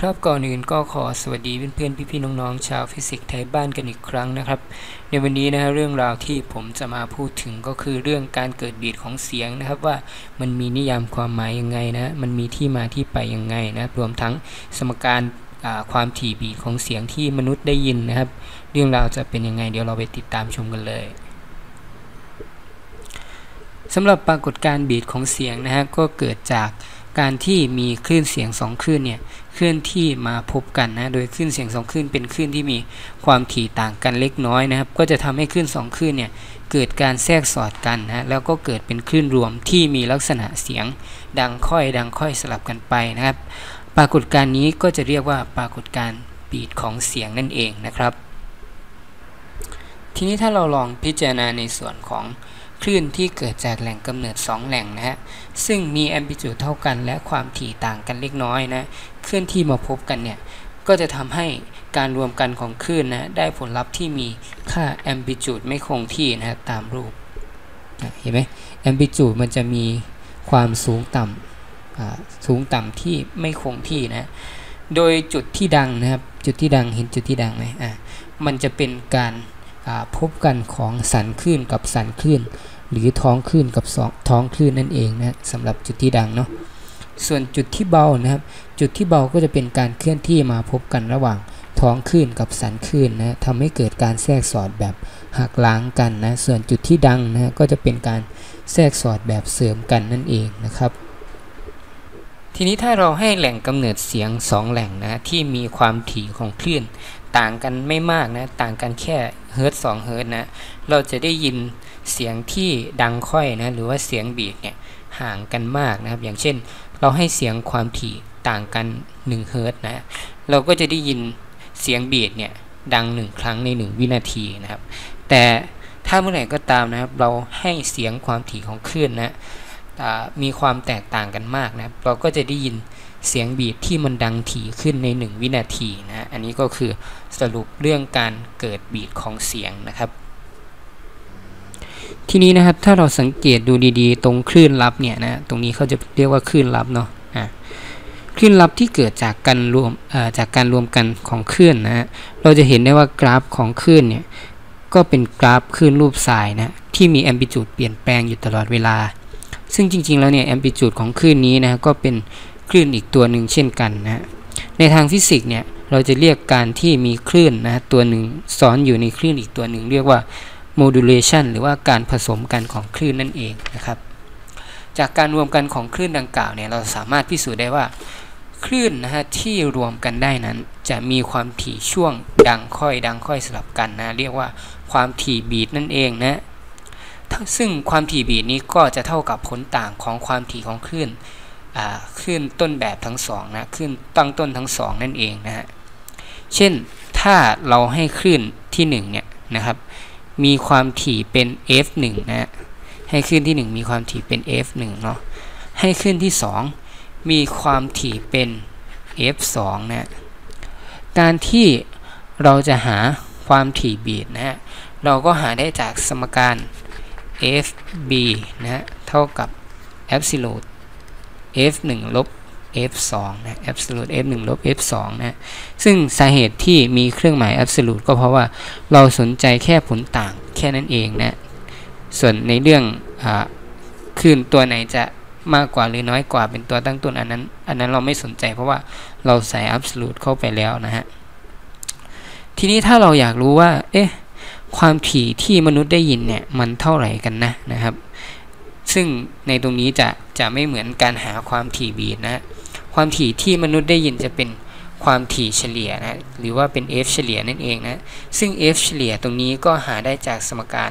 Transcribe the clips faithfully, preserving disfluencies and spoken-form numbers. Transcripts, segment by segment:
ครับก่อนอื่นก็ขอสวัสดีเพื่อนๆพี่ๆน้องๆชาวฟิสิกส์ไทยบ้านกันอีกครั้งนะครับในวันนี้นะฮะเรื่องราวที่ผมจะมาพูดถึงก็คือเรื่องการเกิดบีทของเสียงนะครับว่ามันมีนิยามความหมายยังไงนะมันมีที่มาที่ไปยังไงนะรวมทั้งสมการความถี่บีทของเสียงที่มนุษย์ได้ยินนะครับเรื่องราวจะเป็นยังไงเดี๋ยวเราไปติดตามชมกันเลยสำหรับปรากฏการณ์บีทของเสียงนะฮะก็เกิดจากการที่มีคลื่นเสียงสองคลื่นเนี่ยคลื่นที่มาพบกันนะโดยคลื่นเสียงสองคลื่นเป็นคลื่นที่มีความถี่ต่างกันเล็กน้อยนะครับก็จะทำให้คลื่นสองคลื่นเนี่ยเกิดการแทรกสอดกันนะแล้วก็เกิดเป็นคลื่นรวมที่มีลักษณะเสียงดังค่อยดังค่อยสลับกันไปนะครับปรากฏการณ์นี้ก็จะเรียกว่าปรากฏการณ์บีทของเสียงนั่นเองนะครับทีนี้ถ้าเราลองพิจารณาในส่วนของคลื่นที่เกิดจากแหล่งกำเนิดสองแหล่งนะฮะซึ่งมีแอมพลิจูดเท่ากันและความถี่ต่างกันเล็กน้อยนะคลื่นที่มาพบกันเนี่ยก็จะทำให้การรวมกันของคลื่นนะได้ผลลัพธ์ที่มีค่าแอมพลิจูดไม่คงที่นะตามรูปเห็นไหมแอมพลิจูดมันจะมีความสูงต่ำสูงต่ำที่ไม่คงที่นะโดยจุดที่ดังนะครับจุดที่ดังเห็นจุดที่ดังไหมอ่ะมันจะเป็นการพบกันของสันคลื่นกับสันคลื่นหรือท้องคลื่นกับท้องคลื่นนั่นเองนะสำหรับจุดที่ดังเนาะส่วนจุดที่เบานะครับจุดที่เบาก็จะเป็นการเคลื่อนที่มาพบกันระหว่างท้องคลื่นกับสันคลื่นนะทำให้เกิดการแทรกสอดแบบหักล้างกันนะส่วนจุดที่ดังนะก็จะเป็นการแทรกสอดแบบเสริมกันนั่นเองนะครับทีนี้ถ้าเราให้แหล่งกำเนิดเสียงสองแหล่งนะที่มีความถี่ของคลื่นต่างกันไม่มากนะต่างกันแค่เฮิร์ตสองเฮิร์ตนะเราจะได้ยินเสียงที่ดังค่อยนะหรือว่าเสียงบีทเนี่ยห่างกันมากนะครับอย่างเช่นเราให้เสียงความถี่ต่างกันหนึ่งเฮิร์ตนะเราก็จะได้ยินเสียงบีทเนี่ยดังหนึ่งครั้งในหนึ่งวินาทีนะครับแต่ถ้าเมื่อไหร่ก็ตามนะครับเราให้เสียงความถี่ของคลื่นนะมีความแตกต่างกันมากนะเราก็จะได้ยินเสียงบีทที่มันดังถี่ขึ้นในหนึ่งวินาทีนะอันนี้ก็คือสรุปเรื่องการเกิดบีทของเสียงนะครับทีนี้นะครับถ้าเราสังเกตดูดีๆตรงคลื่นลับเนี่ยนะตรงนี้เขาจะเรียกว่าคลื่นลับเนาะอ่ะคลื่นลับที่เกิดจากการรวมเอ่อจากการรวมกันของคลื่นนะฮะเราจะเห็นได้ว่ากราฟของคลื่นเนี่ยก็เป็นกราฟคลื่นรูปสายนะที่มีแอมพลิจูดเปลี่ยนแปลงอยู่ตลอดเวลาซึ่งจริงๆแล้วเนี่ยแอมพลิจูดของคลื่นนี้นะก็เป็นคลื่นอีกตัวหนึ่งเช่นกันนะในทางฟิสิกส์เนี่ยเราจะเรียกการที่มีคลื่นนะตัวหนึ่งซ้อนอยู่ในคลื่นอีกตัวหนึ่งเรียกว่า modulation หรือว่าการผสมกันของคลื่นนั่นเองนะครับจากการรวมกันของคลื่นดังกล่าวเนี่ยเราสามารถพิสูจน์ได้ว่าคลื่นนะฮะที่รวมกันได้นั้นจะมีความถี่ช่วงดังค่อยดังค่อยสลับกันนะเรียกว่าความถี่บีทนั่นเองนะซึ่งความถี่บีทนี้ก็จะเท่ากับผลต่างของความถี่ของคลื่นคลื่นต้นแบบทั้งสองนะคลื่นตั้งต้นทั้งสองนั่นเองนะฮะเช่นถ้าเราให้คลื่นที่หนึ่งเนี่ยนะครับมีความถี่เป็น เอฟ หนึ่ง นะให้คลื่นที่หนึ่งมีความถี่เป็น เอฟ หนึ่ง เนาะให้คลื่นที่สองมีความถี่เป็น เอฟ สอง นะการที่เราจะหาความถี่บีทนะฮะเราก็หาได้จากสมการ เอฟ บี นะฮะเท่ากับ absolute เอฟ หนึ่ง ลบ เอฟ สอง นะ absolute เอฟ หนึ่ง ลบ เอฟ สอง นะซึ่งสาเหตุที่มีเครื่องหมาย absolute ก็เพราะว่าเราสนใจแค่ผลต่างแค่นั้นเองนะส่วนในเรื่องอ่าคลื่นตัวไหนจะมากกว่าหรือน้อยกว่าเป็นตัวตั้งต้นอันนั้นอันนั้นเราไม่สนใจเพราะว่าเราใส่ absolute เข้าไปแล้วนะฮะทีนี้ถ้าเราอยากรู้ว่าเอ๊ะความถี่ที่มนุษย์ได้ยินเนี่ยมันเท่าไหร่กันนะนะครับซึ่งในตรงนี้จะจะไม่เหมือนการหาความถี่บีทนะความถี่ที่มนุษย์ได้ยินจะเป็นความถี่เฉลี่ยนะหรือว่าเป็น f เฉลี่ยนั่นเองนะซึ่ง f เฉลี่ยตรงนี้ก็หาได้จากสมการ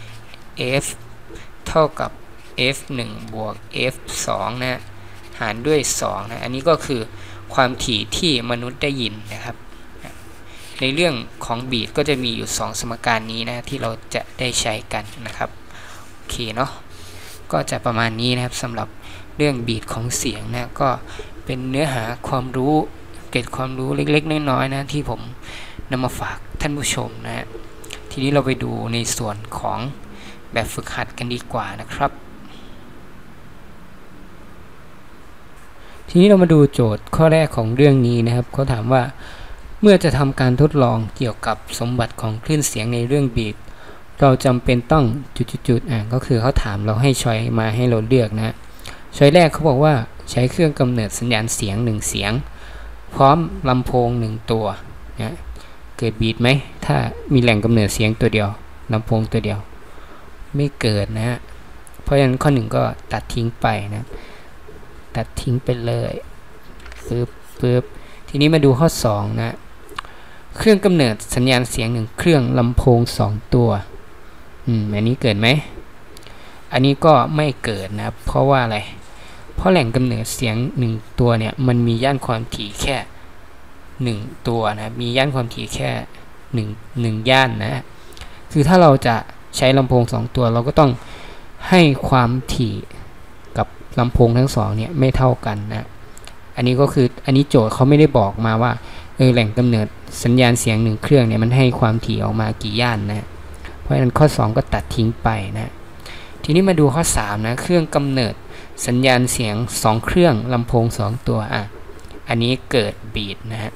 f เท่ากับ เอฟ หนึ่ง บวก เอฟ สอง นะหารด้วยสองนะอันนี้ก็คือความถี่ที่มนุษย์ได้ยินนะครับในเรื่องของบีทก็จะมีอยู่สองสมการนี้นะที่เราจะได้ใช้กันนะครับโอเคเนาะก็จะประมาณนี้นะครับสำหรับเรื่องบีทของเสียงนะก็เป็นเนื้อหาความรู้เกร็ดความรู้เล็กๆน้อยๆนะที่ผมนำมาฝากท่านผู้ชมนะฮะทีนี้เราไปดูในส่วนของแบบฝึกหัดกันดีกว่านะครับทีทีนี้เรามาดูโจทย์ข้อแรกของเรื่องนี้นะครับเขาถามว่าเมื่อจะทำการทดลองเกี่ยวกับสมบัติของคลื่นเสียงในเรื่องบีทเราจำเป็นต้องจุดๆๆอ่ะก็คือเขาถามเราให้ช้อยมาให้เราเลือกนะช้อยแรกเขาบอกว่าใช้เครื่องกำเนิดสัญญาณเสียงหนึ่งเสียงพร้อมลำโพงหนึ่งตัวนะเกิดบีทไหมถ้ามีแหล่งกำเนิดเสียงตัวเดียวลำโพงตัวเดียวไม่เกิดนะฮะเพราะฉะนั้นข้อหนึ่งก็ตัดทิ้งไปนะตัดทิ้งไปเลยปึ๊บปึ๊บทีนี้มาดูข้อสองนะเครื่องกำเนิดสัญญาณเสียงหนึ่งเครื่องลำโพงสองตัวอืมอันนี้เกิดไหมอันนี้ก็ไม่เกิดนะเพราะว่าอะไรเพราะแหล่งกำเนิดเสียงหนึ่งตัวเนี่ยมันมีย่านความถี่แค่หนึ่งตัวนะมีย่านความถี่แค่หนึ่งหนึ่งย่านนะคือถ้าเราจะใช้ลำโพงสองตัวเราก็ต้องให้ความถี่กับลำโพงทั้งสองเนี่ยไม่เท่ากันนะอันนี้ก็คืออันนี้โจทย์เขาไม่ได้บอกมาว่าเออแหล่งกำเนิดสัญญาณเสียงหนึ่งเครื่องเนี่ยมันให้ความถี่ออกมากี่ย่านนะเพราะฉะนั้นข้อสองก็ตัดทิ้งไปนะทีนี้มาดูข้อสามนะเครื่องกำเนิดสัญญาณเสียงสองเครื่องลำโพงสองตัวอ่ะอันนี้เกิดบีทนะฮะ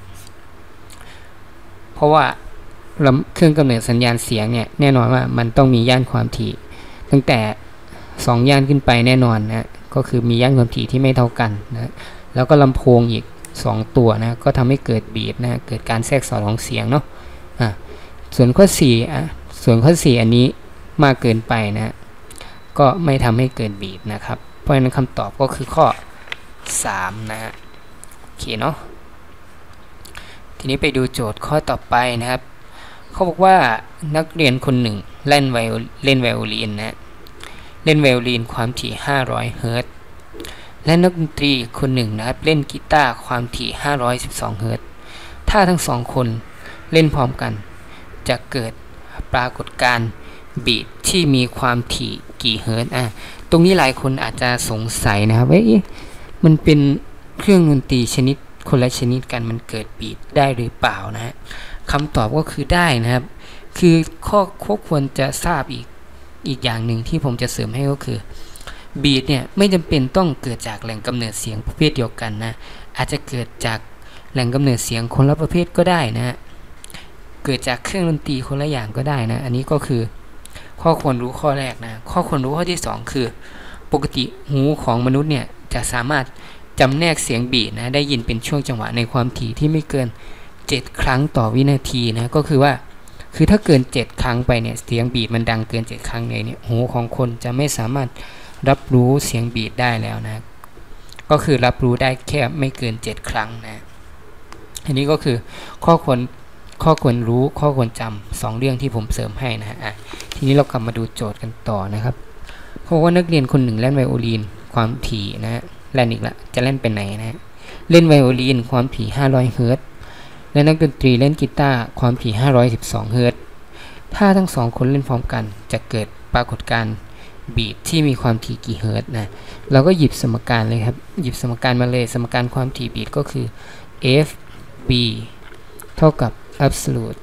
เพราะว่าเครื่องกำเนิดสัญญาณเสียงเนี่ยแน่นอนว่ามันต้องมีย่านความถี่ตั้งแต่สองย่านขึ้นไปแน่นอนนะก็คือมีย่านความถี่ที่ไม่เท่ากันนะแล้วก็ลำโพงอีกสองตัวนะก็ทำให้เกิดบีทนะเกิดการแทรกซ้อนของเสียงเนาะอ่ะส่วนข้อสี่อ่ะส่วนข้อสี่อันนี้มากเกินไปนะก็ไม่ทำให้เกิดบีทนะครับเพราะฉะนั้นคำตอบก็คือข้อสามนะฮะโอเคเนาะทีนี้ไปดูโจทย์ข้อต่อไปนะครับเขาบอกว่านักเรียนคนหนึ่งเล่นไวโอเล่นไวโอลินนะเล่นไวโอลินความถี่ห้าร้อยเฮิรตซ์และนักดนตรีคนหนึ่งนะครับเล่นกีตาร์ความถี่ห้าร้อยสิบสองเฮิรตซ์ถ้าทั้งสองคนเล่นพร้อมกันจะเกิดปรากฏการณ์บีทที่มีความถี่กี่เฮิรตซ์อ่ะตรงนี้หลายคนอาจจะสงสัยนะครับว่ามันเป็นเครื่องดนตรีชนิดคนละชนิดกันมันเกิดบีทได้หรือเปล่านะฮะคำตอบก็คือได้นะครับคือข้อควรจะทราบอีกอีกอย่างหนึ่งที่ผมจะเสริมให้ก็คือบีทเนี่ยไม่จำเป็นต้องเกิดจากแหล่งกำเนิดเสียงประเภทเดียวกันนะอาจจะเกิดจากแหล่งกำเนิดเสียงคนละประเภทก็ได้นะเกิดจากเครื่องดนตรีคนละอย่างก็ได้นะอันนี้ก็คือข้อควรรู้ข้อแรกนะข้อควรรู้ข้อที่สองคือปกติหูของมนุษย์เนี่ยจะสามารถจำแนกเสียงบีทนะได้ยินเป็นช่วงจังหวะในความถี่ที่ไม่เกินเจ็ดครั้งต่อวินาทีนะก็คือว่าคือถ้าเกินเจ็ดครั้งไปเนี่ยเสียงบีทมันดังเกินเจ็ดครั้งเลยเนี่ยหูของคนจะไม่สามารถรับรู้เสียงบีทได้แล้วนะก็คือรับรู้ได้แค่ไม่เกินเจ็ดครั้งนะอันนี้ก็คือข้อควรข้อควรรู้ข้อควรจำสองเรื่องที่ผมเสริมให้นะฮะอ่ะทีนี้เรากลับมาดูโจทย์กันต่อนะครับเพราะว่านักเรียนคนหนึ่งเล่นไวโอลินความถี่นะเล่นอีกละจะเล่นเป็นไหนนะเล่นไวโอลินความถี่ห้าร้อยเฮิรตซ์และนักดนตรีเล่นกีตาร์ความถี่ห้าร้อยสิบสองเฮิรตซ์ถ้าทั้งสองคนเล่นพร้อมกันจะเกิดปรากฏการณ์บีทที่มีความถี่กี่เฮิรตซ์นะเราก็หยิบสมการเลยครับหยิบสมการมาเลยสมการความถี่บีทก็คือ f b เท่ากับ absolute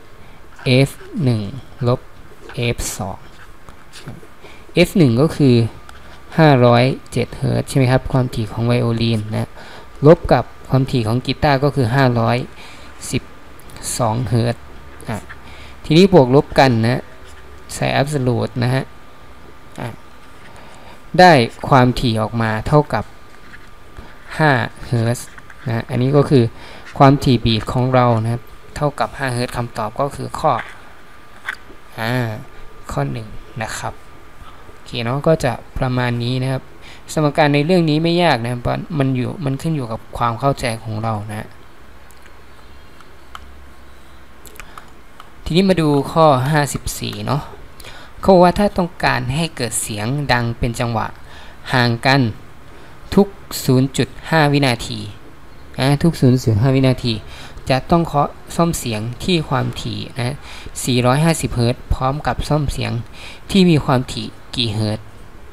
f หนึ่ง ลบ f สอง f หนึ่งก็คือห้าร้อยเจ็ดเฮิรตซ์ใช่ไหมครับความถี่ของไวโอลินนะลบกับความถี่ของกีตาร์ก็คือห้าร้อยสิบสองเฮิรตซ์อ่ะทีนี้บวกลบกันนะใส่ absolute นะฮะอ่ะได้ความถี่ออกมาเท่ากับห้าเฮิรตซ์นะอันนี้ก็คือความถี่บีทของเรานะครับเท่ากับห้าเฮิรตซ์คำตอบก็คือข้ออ่าข้อหนึ่งนะครับโอเคเนาะก็จะประมาณนี้นะครับสมการในเรื่องนี้ไม่ยากนะครับมันอยู่มันขึ้นอยู่กับความเข้าใจของเรานะทีนี้มาดูข้อห้าสิบสี่เนาะเขาบอกว่าถ้าต้องการให้เกิดเสียงดังเป็นจังหวะห่างกันทุก ศูนย์จุดห้า วินาทีนะทุก ศูนย์จุดห้า วินาทีจะต้องเคาะซ่อมเสียงที่ความถี่นะสี่ร้อยห้าสิบเฮิรตซ์พร้อมกับซ่อมเสียงที่มีความถี่กี่เฮิรตซ์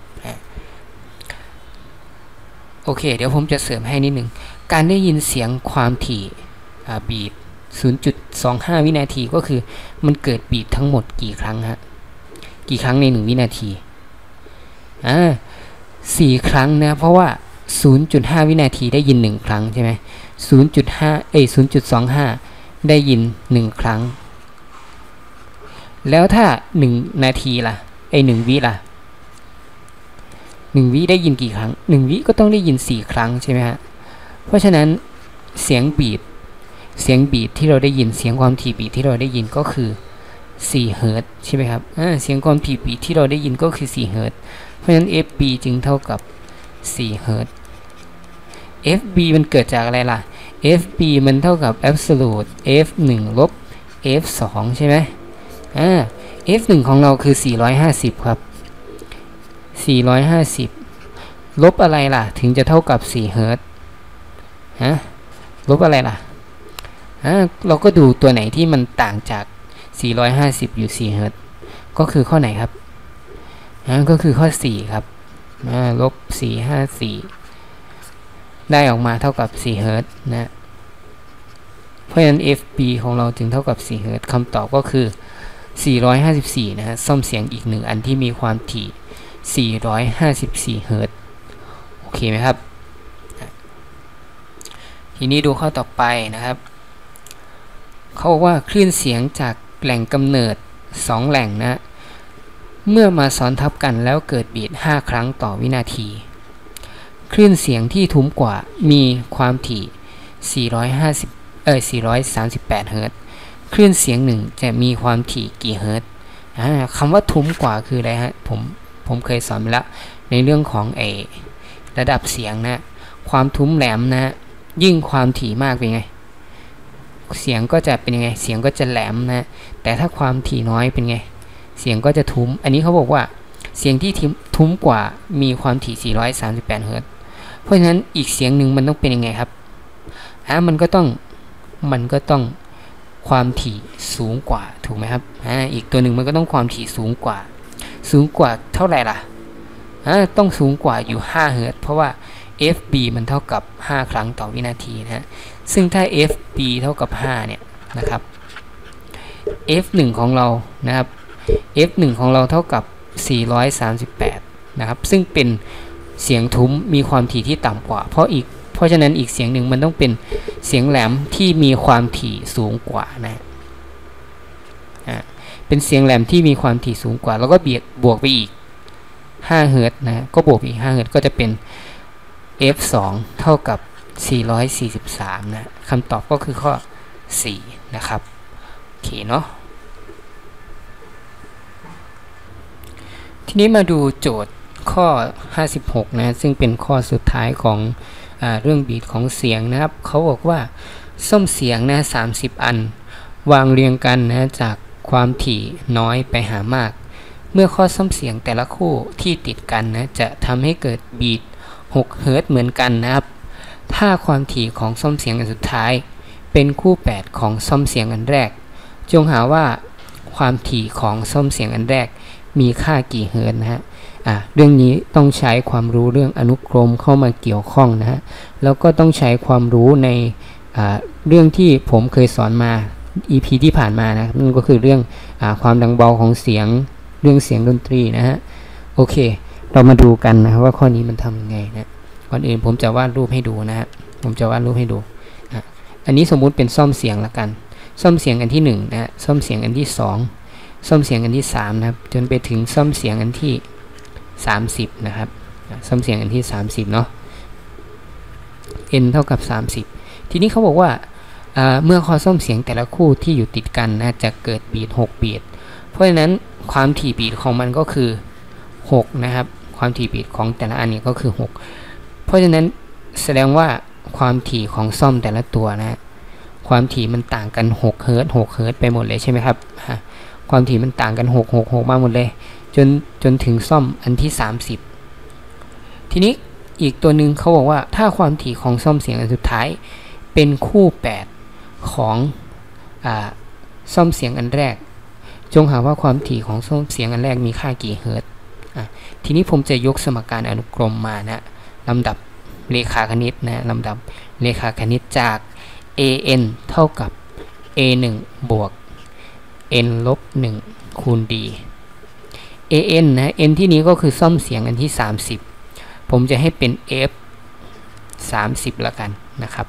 โอเคเดี๋ยวผมจะเสริมให้นิดนึงการได้ยินเสียงความถี่บีท ศูนย์จุดสองห้า วินาทีก็คือมันเกิดบีททั้งหมดกี่ครั้งฮะกี่ครั้งในหนึ่งวินาทีอ่าสี่ครั้งนะเพราะว่าศูนย์จุดห้า วินาทีได้ยินหนึ่งครั้งใช่ไหม ศูนย์จุดห้า เอ้ย ศูนย์จุดสองห้า ได้ยินหนึ่งครั้งแล้วถ้าหนึ่งนาทีล่ะไอ้หนึ่งวิล่ะหนึ่งวิได้ยินกี่ครั้งหนึ่งวิก็ต้องได้ยินสี่ครั้งใช่ไหมฮะเพราะฉะนั้นเสียงบีทเสียงบีทที่เราได้ยินเสียงความถี่บีทที่เราได้ยินก็คือสี่เฮิร์ตซ์ใช่ไหมครับอ่าเสียงความถี่บีทที่เราได้ยินก็คือสี่เฮิร์ตซ์เพราะฉะนั้น เอฟ บี จึงเท่ากับสี่เฮิร์ตซ์ เอฟ บี มันเกิดจากอะไรล่ะ เอฟ บี มันเท่ากับ absolute เอฟ หนึ่ง ลบ เอฟ สอง ใช่ไหมอ่า เอฟ หนึ่ง ของเราคือสี่ร้อยห้าสิบครับสี่ร้อยห้าสิบลบอะไรล่ะถึงจะเท่ากับสี่เฮิร์ตซ์ฮะลบอะไรล่ะอ่าเราก็ดูตัวไหนที่มันต่างจากสี่ร้อยห้าสิบอยู่สี่เฮิร์ตซ์ก็คือข้อไหนครับอ่าก็คือข้อสี่ครับอ่าลบสี่ร้อยห้าสิบสี่ได้ออกมาเท่ากับสี่เฮิร์ตซ์นะเพราะฉะนั้น เอฟ บี ของเราจึงเท่ากับสี่เฮิร์ตซ์คำตอบก็คือสี่ร้อยห้าสิบสี่นะฮะซ่อมเสียงอีกหนึ่งอันที่มีความถี่สี่ร้อยห้าสิบสี่เฮิร์ตซ์โอเคไหมครับทีนี้ดูข้อต่อไปนะครับเขาบอกว่าคลื่นเสียงจากแหล่งกำเนิดสองแหล่งนะเมื่อมาซ้อนทับกันแล้วเกิดบีทห้าครั้งต่อวินาทีคลื่นเสียงที่ทุ้มกว่ามีความถี่สี่ร้อยห้าสิบเอ่อสี่ร้อยสามสิบแปดเฮิร์ตซ์คลื่นเสียงหนึ่งจะมีความถี่กี่เฮิร์ตซ์อ่าคำว่าทุ้มกว่าคืออะไรฮะผมผมเคยสอนไปแล้วในเรื่องของไอระดับเสียงนะความทุ้มแหลมนะยิ่งความถี่มากเป็นไงเสียงก็จะเป็นยังไงเสียงก็จะแหลมนะแต่ถ้าความถี่น้อยเป็นไงเสียงก็จะทุ้มอันนี้เขาบอกว่าเสียงที่ทุ้มกว่ามีความถี่สี่ร้อยสามสิบแปดเฮิร์ตซ์เพราะฉะนั้นอีกเสียงหนึ่งมันต้องเป็นยังไงครับอ่ามันก็ต้องมันก็ต้องความถี่สูงกว่าถูกไหมครับอ่าอีกตัวหนึ่งมันก็ต้องความถี่สูงกว่าสูงกว่าเท่าไหร่ล่ะอ่าต้องสูงกว่าอยู่ห้าเฮิร์ตซ์เพราะว่า เอฟ บี มันเท่ากับห้าครั้งต่อวินาทีนะฮะซึ่งถ้า เอฟ บี เท่ากับห้าเนี่ยนะครับ เอฟ หนึ่ง ของเรานะครับ เอฟ หนึ่ง ของเราเท่ากับสี่ร้อยสามสิบแปดนะครับซึ่งเป็นเสียงทุ้มมีความถี่ที่ต่ำกว่าเพราะอีกเพราะฉะนั้นอีกเสียงหนึ่งมันต้องเป็นเสียงแหลมที่มีความถี่สูงกว่านะอ่าเป็นเสียงแหลมที่มีความถี่สูงกว่าแล้วก็เบียดบวกไปอีกห้าเฮิร์ตซ์นะก็บวกอีกห้าเฮิร์ตซ์ก็จะเป็น เอฟ สอง เท่ากับสี่ร้อยสี่สิบสามนะคำตอบก็คือข้อสี่นะครับโอเคเนาะทีนี้มาดูโจทย์ข้อห้าสิบหกนะซึ่งเป็นข้อสุดท้ายของอ่าเรื่องบีทของเสียงนะครับเขาบอกว่าส้มเสียงนะสามสิบอันวางเรียงกันนะจากความถี่น้อยไปหามากเมื่อข้อส้มเสียงแต่ละคู่ที่ติดกันนะจะทำให้เกิดบีทหกเฮิร์ตซ์เหมือนกันนะครับถ้าความถี่ของส้มเสียงอันสุดท้ายเป็นคู่แปดของส้มเสียงอันแรกจงหาว่าความถี่ของส้มเสียงอันแรกมีค่ากี่เฮิร์ตซ์นะฮะอ่ะเรื่องนี้ต้องใช้ความรู้เรื่องอนุกรมเข้ามาเกี่ยวข้องนะฮะแล้วก็ต้องใช้ความรู้ในอ่าเรื่องที่ผมเคยสอนมา อี พี ที่ผ่านมานะนั่นก็คือเรื่องอ่าความดังเบาของเสียงเรื่องเสียงดนตรีนะฮะโอเคเรามาดูกันนะว่าข้อนี้มันทำยังไงนะก่อนอื่นผมจะวาดรูปให้ดูนะฮะผมจะวาดรูปให้ดูอ่ะอันนี้สมมุติเป็นซ่อมเสียงละกันซ่อมเสียงอันที่หนึ่งนะฮะซ่อมเสียงอันที่สองซ่อมเสียงอันที่สามนะครับจนไปถึงซ่อมเสียงอันที่สามสิบนะครับซ่อมเสียงอันที่สามสิบเนาะ n เท่ากับสามสิบทีนี้เขาบอกว่าเมื่อข้อซ่อมเสียงแต่ละคู่ที่อยู่ติดกันนะจะเกิดบีทหกบีทเพราะฉะนั้นความถี่บีทของมันก็คือหกนะครับความถี่บีทของแต่ละอันนี้ก็คือหกเพราะฉะนั้นแสดงว่าความถี่ของซ่อมแต่ละตัวนะความถี่มันต่างกันหกเฮิร์ตซ์หกเฮิร์ตซ์ไปหมดเลยใช่ไหมครับความถี่มันต่างกันหก หก หกมาหมดเลยจนจนถึงซ่อมอันที่สามสิบทีนี้อีกตัวหนึ่งเขาบอกว่าถ้าความถี่ของซ่อมเสียงอันสุดท้ายเป็นคู่แปดของอ่าซ่อมเสียงอันแรกจงหาว่าความถี่ของซ่อมเสียงอันแรกมีค่ากี่เฮิร์ตซ์อ่ะทีนี้ผมจะยกสมการอนุกรมมานะลำดับเรขาคณิตนะลำดับเรขาคณิตจาก an เท่ากับ เอ หนึ่ง บวก n ลบหนึ่งคูณ d an นะ n ที่นี้ก็คือซ่อมเสียงอันที่สามสิบผมจะให้เป็น f สามสิบละกันนะครับ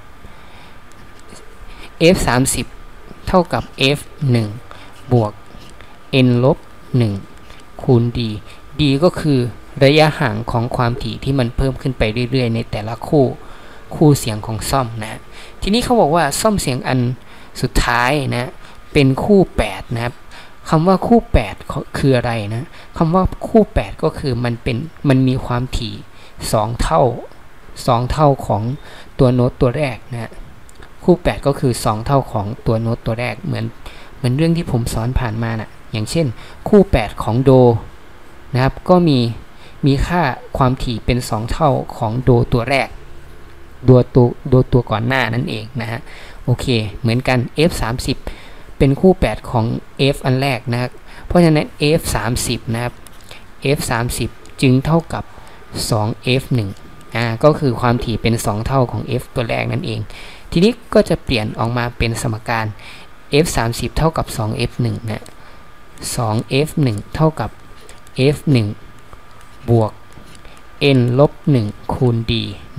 f สามสิบเท่ากับ f หนึ่งบวก n ลบหนึ่งคูณ d d ก็คือระยะห่างของความถี่ที่มันเพิ่มขึ้นไปเรื่อยๆในแต่ละคู่คู่เสียงของซ่อมนะทีนี้เขาบอกว่าซ่อมเสียงอันสุดท้ายนะเป็นคู่แปดนะครับคำว่าคู่แปดคืออะไรนะคำว่าคู่แปดก็คือมันเป็นมันมีความถี่สองเท่าสองเท่าของตัวโน้ตตัวแรกนะคู่แปดก็คือสองเท่าของตัวโน้ตตัวแรกเหมือนเหมือนเรื่องที่ผมสอนผ่านมานะอย่างเช่นคู่แปดของโดนะครับก็มีมีค่าความถี่เป็นสองเท่าของโดตัวแรกโดตัวโดตัวก่อนหน้านั่นเองนะฮะโอเคเหมือนกัน f สามสิบเป็นคู่แปดของ f อันแรกนะครับเพราะฉะนั้น f สามสิบนะครับ f สามสิบจึงเท่ากับสอง f หนึ่งอ่าก็คือความถี่เป็นสองเท่าของ f ตัวแรกนั่นเองทีนี้ก็จะเปลี่ยนออกมาเป็นสมการ f สามสิบเท่ากับสอง f หนึ่งนะสอง f หนึ่งเท่ากับ f หนึ่งบวก n ลบหนึ่งคูณ d นะ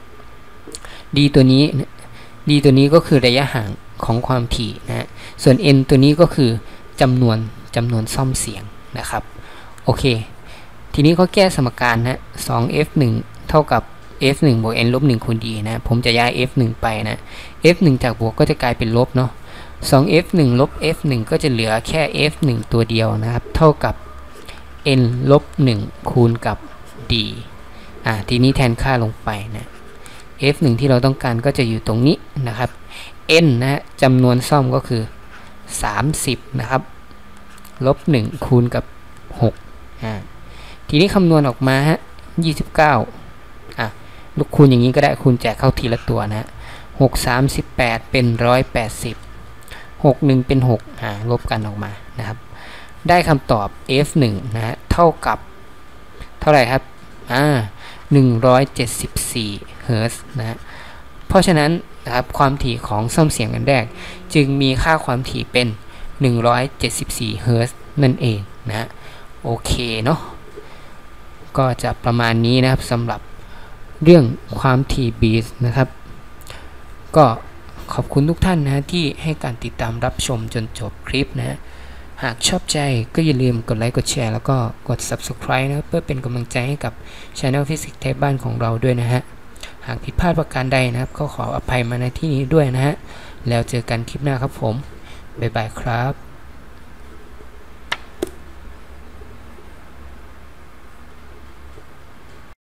d ตัวนี้ d ตัวนี้ก็คือระยะห่างของความถี่นะส่วน n ตัวนี้ก็คือจำนวนจำนวนซ่อมเสียงนะครับโอเคทีนี้ก็แก้สมการนะสอง f หนึ่งเท่ากับ f หนึ่งบวก n ลบหนึ่งคูณ d นะผมจะย้าย f หนึ่งไปนะ f หนึ่งจากบวกก็จะกลายเป็นลบเนาะสอง f หนึ่งลบ f หนึ่งก็จะเหลือแค่ f หนึ่งตัวเดียวนะครับเท่ากับ n ลบหนึ่งคูณกับ d อ่าทีนี้แทนค่าลงไปนะ f หนึ่งที่เราต้องการก็จะอยู่ตรงนี้นะครับ n นะจำนวนซ่อมก็คือสามสิบนะครับลบหนึ่งคูณกับหกอ่าทีนี้คำนวณออกมาฮะยี่สิบเก้าอ่ะลูกคูณอย่างนี้ก็ได้คูณแจกเข้าทีละตัวนะหก สามสิบแปดเป็นหนึ่งร้อยแปดสิบ หก หนึ่งเป็นหกอ่าลบกันออกมานะครับได้คำตอบ f หนึ่งนะฮะเท่ากับเท่าไหร่ครับอ่าหนึ่งร้อยเจ็ดสิบสี่เฮิร์ตซ์นะเพราะฉะนั้นนะครับความถี่ของซ่อมเสียงอันแรกจึงมีค่าความถี่เป็นหนึ่งร้อยเจ็ดสิบสี่เฮิร์ตซ์นั่นเองนะโอเคเนาะก็จะประมาณนี้นะครับสำหรับเรื่องความถี่บีทนะครับก็ขอบคุณทุกท่านนะที่ให้การติดตามรับชมจนจบคลิปนะหากชอบใจก็อย่าลืมกดไลค์กดแชร์แล้วก็กด ซับสไครบ์ นะเพื่อเป็นกำลังใจให้กับ Channel Physics Tech บ้านของเราด้วยนะฮะหากผิดพลาดประการใดนะครับก็ขออภัยมาในที่นี้ด้วยนะฮะแล้วเจอกันคลิปหน้าครับผมบ๊ายบายครับ